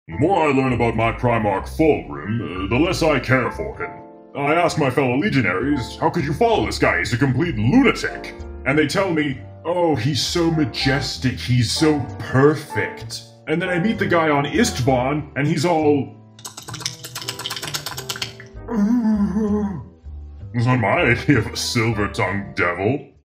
The more I learn about my Primarch Fulgrim, the less I care for him. I ask my fellow legionaries, how could you follow this guy? He's a complete lunatic. And they tell me, oh, he's so majestic, he's so perfect. And then I meet the guy on Istvan, and he's all... It's not my idea of a silver-tongued devil.